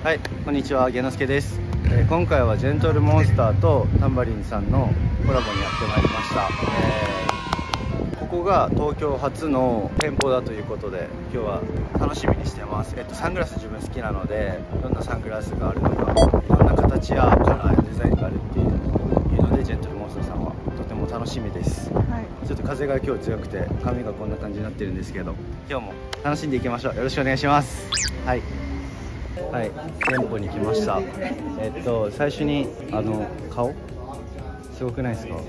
はい、こんにちは、げのすけです。今回はジェントルモンスターとタンバリンさんのコラボにやってまいりました。ここが東京初の店舗だということで、今日は楽しみにしてます。サングラス自分好きなので、どんなサングラスがあるのか、どんな形やカラーやデザインがあるっていうので、ジェントルモンスターさんはとても楽しみです。はい、ちょっと風が今日強くて髪がこんな感じになってるんですけど、今日も楽しんでいきましょう。よろしくお願いします。はい、店舗に来ました。最初に顔すごくないですか？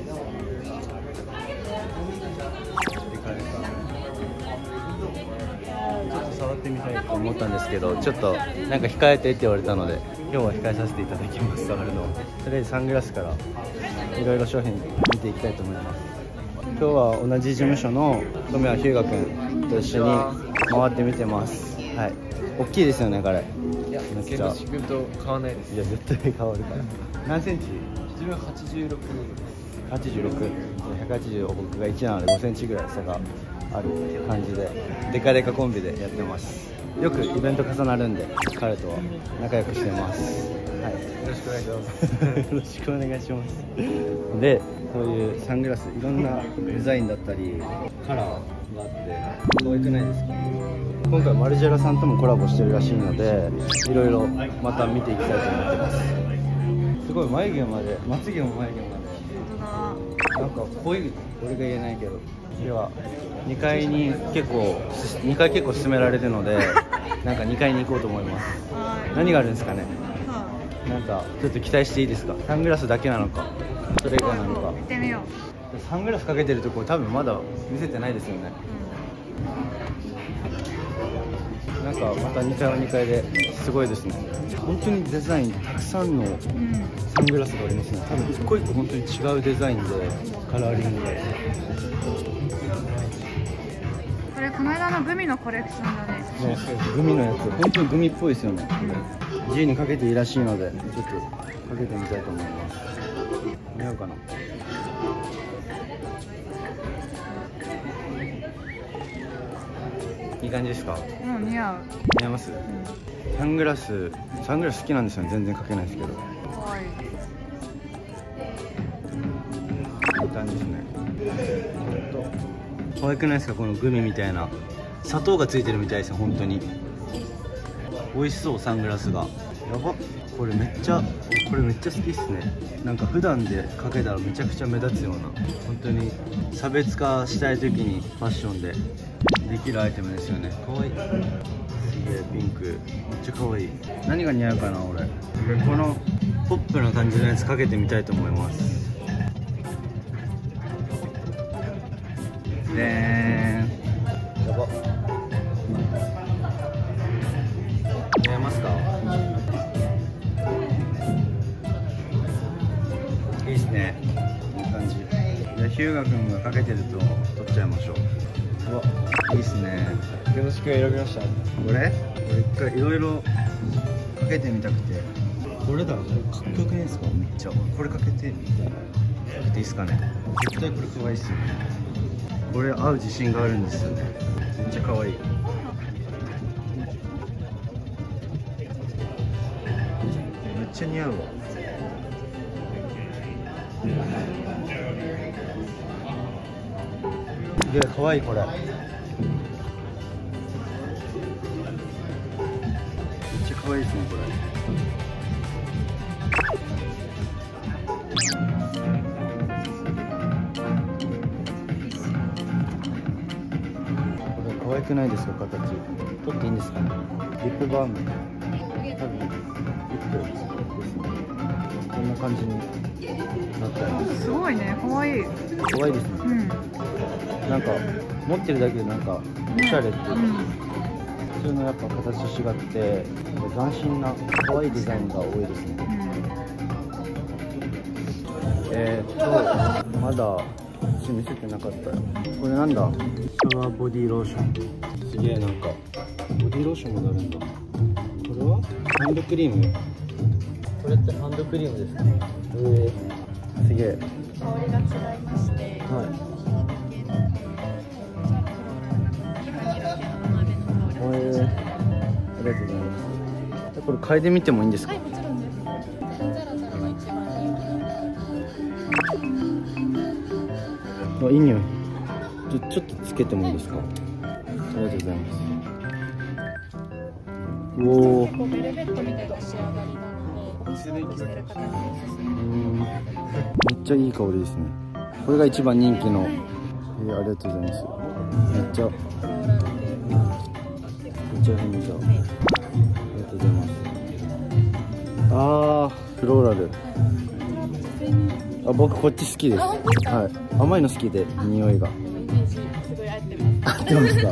ちょっと触ってみたいと思ったんですけど、ちょっとなんか控えてって言われたので、今日は控えさせていただきます。触るのをとりあえずサングラスからいろいろ商品見ていきたいと思います。今日は同じ事務所の富谷日向君と一緒に回ってみてます。はい、大きいですよね、これ。 いや、けど自分と変わらないです。 いや、絶対変わるから。何センチ？ 自分86です。 86、180、僕が1なので5センチぐらい差がある感じで、デカデカコンビでやってます。よくイベント重なるんで、彼とは仲良くしてます。はい、 よろしくお願いします。 よろしくお願いします。で、こういうサングラス、いろんなデザインだったりカラーがあって可愛くないですか？今回マルジェラさんともコラボしてるらしいので、いろいろまた見ていきたいと思ってます。すごい眉毛まで、まつげも眉毛まで、なんか濃い、俺が言えないけど。では2階結構勧められてるのでなんか2階に行こうと思います。何があるんですかね。なんかちょっと期待していいですか？サングラスだけなのか、それ以外なのか。 行ってみよう。サングラスかけてるとこ多分まだ見せてないですよね。なんかまた2階は2階ですごいですね。本当にデザインたくさんのサングラスがありますね。多分一個一個本当に違うデザインでカラーリングで。 これこの間のグミのコレクションだね。 グミのやつ、本当にグミっぽいですよね。自由にかけていいらしいので、ちょっとかけてみたいと思います。似合うかな。いい感じですか？ 似合う。 似合います？サングラス好きなんですよね。全然かけないですけど。 可愛い。 いい感じですね。可愛くないですか？このグミみたいな砂糖がついてるみたいですよ。本当に美味しそう。サングラスがやば。これめっちゃ好きっすね。なんか普段でかけたらめちゃくちゃ目立つような、本当に差別化したい時にファッションでできるアイテムですよね。可愛い。すげえピンク、めっちゃ可愛い。何が似合うかな俺。このポップな感じのやつかけてみたいと思います。でーん。やば。似合いますか？いいっすね。いい感じ。じゃあヒューガ君がかけてると取っちゃいましょう。うわ、いいっすね。 よろしく選びました。 これ一回いろいろかけてみたくて。どれだろう？かっこよくないですか？めっちゃ。これかけていいですかね？絶対これ可愛いっすよね。これ合う自信があるんですよね。めっちゃ可愛い。めっちゃ似合うわ。すげえ可愛いこれ。めっちゃ可愛いですねこれ。可愛くないですか？形取っていいんですかね？リップバーム、多分リップですね。こんな感じになってます。 すごいね、可愛い。 可愛いですね。なんか持ってるだけでなんかおしゃれっていうか、普通のやっぱ形違って斬新な可愛いデザインが多いですね。まだ見せてなかったよ。これなんだ？シャワーボディローション。すげえ。なんかボディローションもなるんだ。これはハンドクリーム。これってハンドクリームですか？すげえ。 香りが違いまして、 はい。ありがとうございます。 これ嗅いでみてもいいんですか？ はい、もちろんです。ゼロゼロが一番人あ、いい匂い。ちょっとつけてもいいですか？ありがとうございます。おお。 気。ベルベットみたいな仕上がりなので、スモークしてる方におすすめ。 めっちゃいい香りですね。これが一番人気の。ありがとうございます。めっちゃ変じゃん。ありがとうございます。あー、フローラル。あ、僕こっち好きです。はい、甘いの好きで、匂いが。 イメージすごい合ってます。 合ってますか？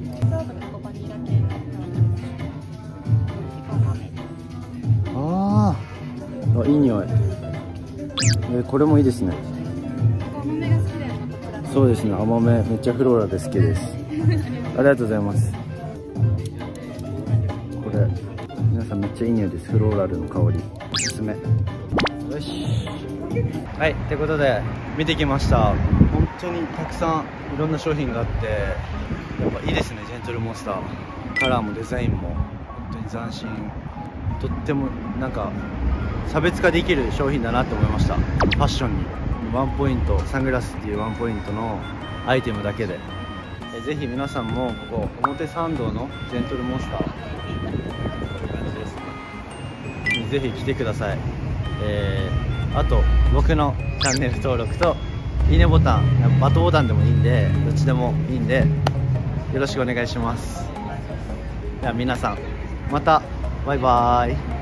あー、いい匂い。これもいいですね。 甘めが好きだよね。 そうですね、甘めめっちゃフローラで好きです。ありがとうございます。これ皆さんめっちゃいい匂いです。フローラルの香りおすすめ。よし、はい、ってことで見てきました。本当にたくさんいろんな商品があって、やっぱいいですね。ジェントルモンスター、カラーもデザインも本当に斬新。とってもなんか差別化できる商品だなって思いました。ファッションにワンポイント、サングラスっていうワンポイントのアイテムだけで、ぜひ皆さんもここ表参道のジェントルモンスター、こういう感じですね、ぜひ来てください。あと僕のチャンネル登録といいねボタン、バットボタンでもいいんで、どっちでもいいんでよろしくお願いします。では皆さんまた、バイバーイ。